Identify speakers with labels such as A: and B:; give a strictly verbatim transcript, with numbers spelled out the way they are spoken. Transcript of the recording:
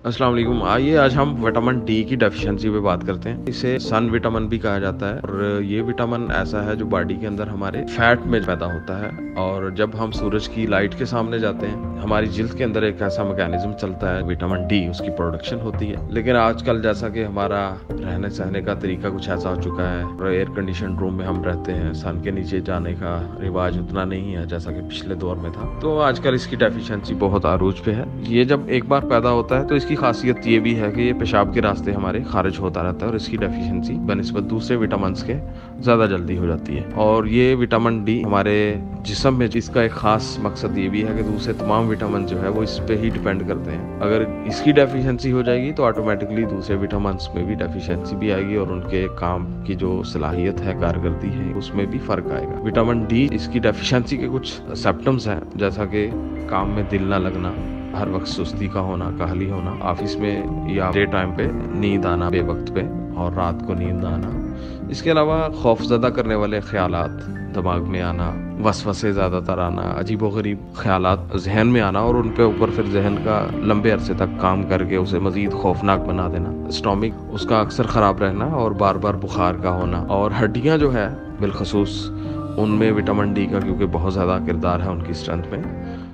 A: अस्सलाम वालेकुम। आइए आज हम विटामिन डी की डेफिशिएंसी पे बात करते हैं। इसे सन विटामिन भी कहा जाता है और ये विटामिन ऐसा है जो बॉडी के अंदर हमारे फैट में पैदा होता है और जब हम सूरज की लाइट के सामने जाते हैं हमारी जिल्द के अंदर एक ऐसा मैकेनिज्म चलता है, विटामिन डी उसकी प्रोडक्शन होती है। लेकिन आजकल जैसा कि हमारा रहने सहने का तरीका कुछ ऐसा हो चुका है और एयर कंडीशन रूम में हम रहते हैं, सन के नीचे जाने का रिवाज उतना नहीं है जैसा कि पिछले दौर में था, तो आजकल इसकी डेफिशिएंसी बहुत आरूज पे है। ये जब एक बार पैदा होता है तो इसकी खासियत ये भी है कि ये पेशाब के रास्ते हमारे खारिज होता रहता है और इसकी डेफिशिएंसी बनिस्बत दूसरे विटामिन के ज़्यादा जल्दी हो जाती है। और ये विटामिन डी हमारे जिस्म में इसका एक खास मकसद ये भी है कि दूसरे तमाम विटामिन जो है वो इस पे ही डिपेंड करते हैं। अगर इसकी डेफिशिएंसी हो जाएगी तो ऑटोमेटिकली दूसरे विटामिन में भी डेफिशिएंसी भी आएगी और उनके काम की जो सलाहियत है, कारकर्दगी है, उसमें भी फ़र्क आएगा। विटामिन डी इसकी डेफिशिएंसी के कुछ सिम्टम्स हैं जैसा कि काम में दिल ना लगना, हर वक्त सुस्ती का होना, काहली होना, ऑफिस में या डे टाइम पे नींद आना बेवक्त पे और रात को नींद आना। इसके अलावा खौफजदा करने वाले ख्यालात दिमाग में आना, वसवसे ज़्यादातर आना, अजीबोगरीब ख्यालात जहन में आना और उन पे ऊपर फिर जहन का लंबे अरसे तक काम करके उसे मज़ीद खौफनाक बना देना। स्टोमिक उसका अक्सर ख़राब रहना और बार बार बुखार का होना। और हड्डियाँ जो है बिलखसूस उनमें विटामिन डी का क्योंकि बहुत ज़्यादा किरदार है उनकी स्ट्रेंथ में,